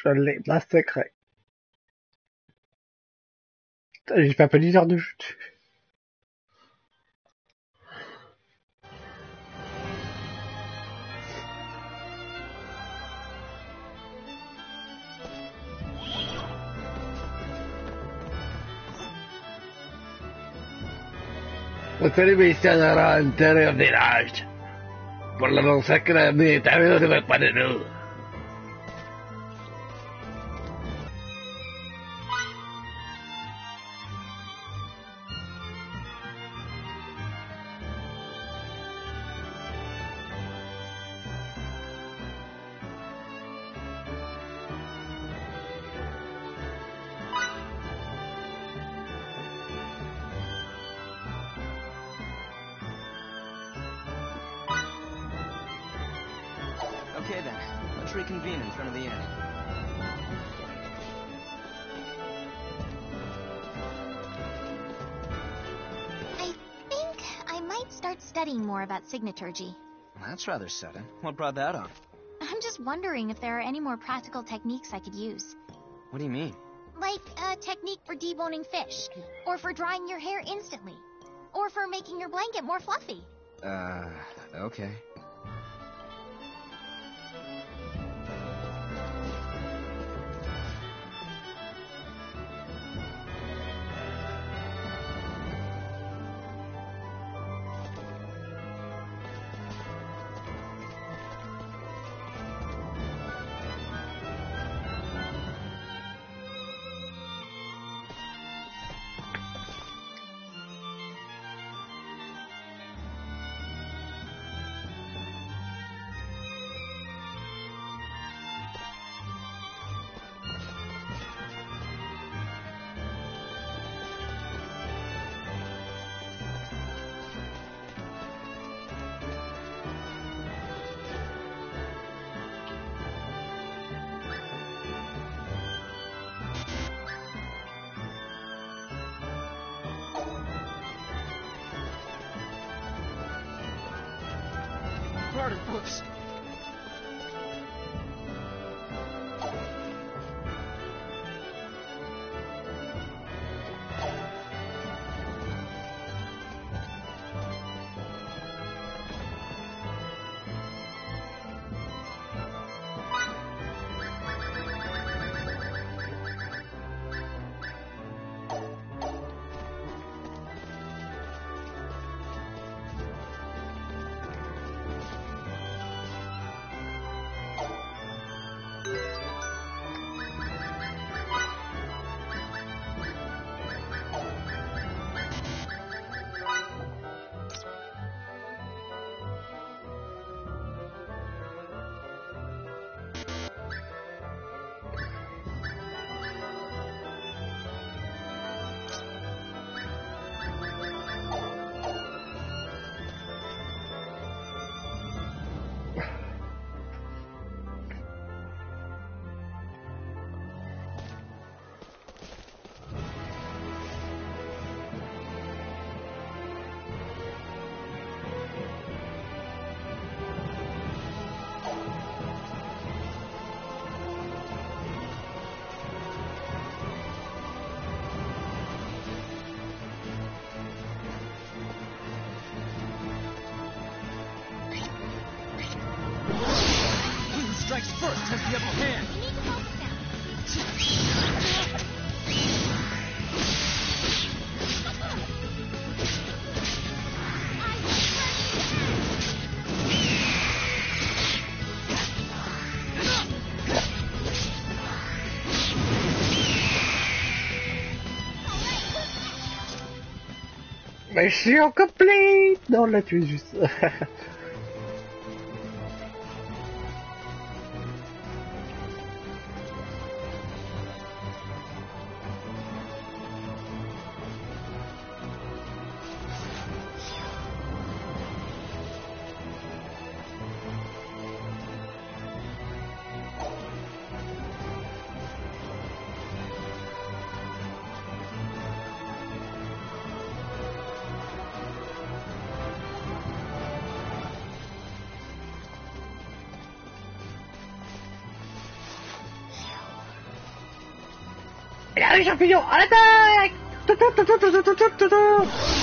Je l'ai massacré. J'ai fait un peu 10 heures de jeu. Potrebbe instalar intero village. Por la masacre de también de Panerú. Okay then, let's reconvene in front of the inn. I think I might start studying more about signaturgy. Well, that's rather sudden. What brought that on? I'm just wondering if there are any more practical techniques I could use. What do you mean? Like a technique for deboning fish, or for drying your hair instantly, or for making your blanket more fluffy. Okay. Pardon, books. Strikes first has the upper hand. We need to focus Mission complete. Non, là tu es juste. よいしょ、ピヨ、あれだーい。トゥトゥトゥトゥトゥトゥトゥトゥ。